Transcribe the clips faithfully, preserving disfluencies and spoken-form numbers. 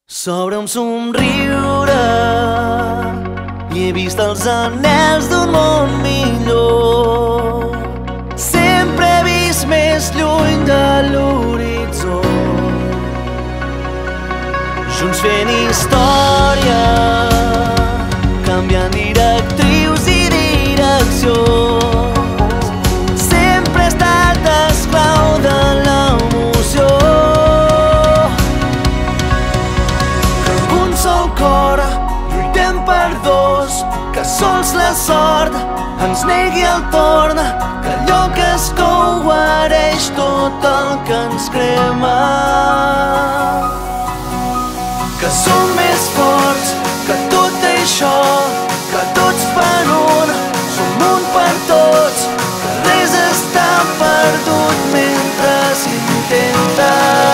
S'obre un somriure i he vist els anhels d'un món millor. Sempre he vist més lluny de l'horitzó, junts fent història, canviant directrius i direcció. Sempre he estat esclau de l'emoció, que amb un sol cor lluitem per dos, que sols la sort ens negui el torn, que allò que es cou guareix tot el que ens crema, que som més forts que tot això, que tots per un som un per tots, que res està perdut mentre s'intenta.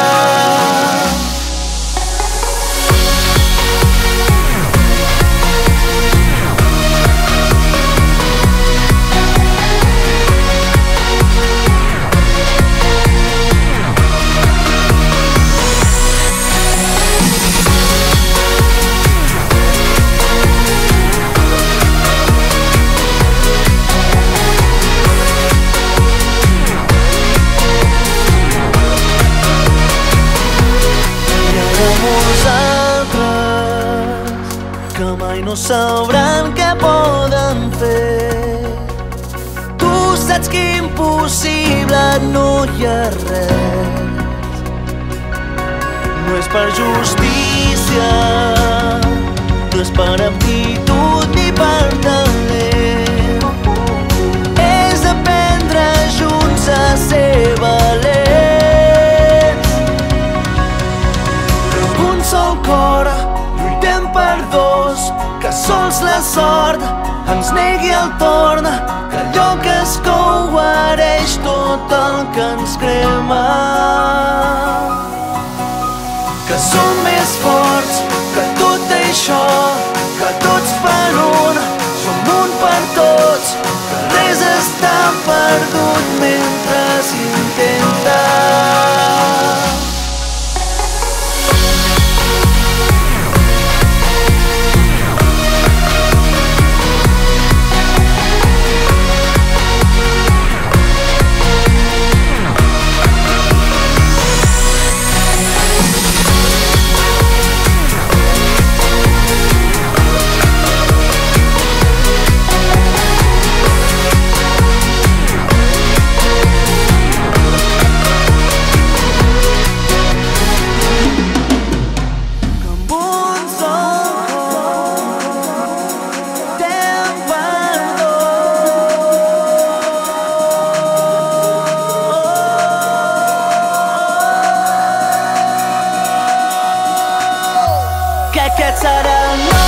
Que mai no sabran què poden fer. Tu saps que impossible no hi ha res. No és per justícia, no és per aptitud ni per talent. És aprendre junts a ser valents. Amb un sol cor lluitem per dos, que sols la sort ens negui el torn, que allò que es cou guareix tot el que ens crema, que som més forts que tot això, que tots per un som un per tots, que res està perdut mentre s'intenta. Que aquest serà el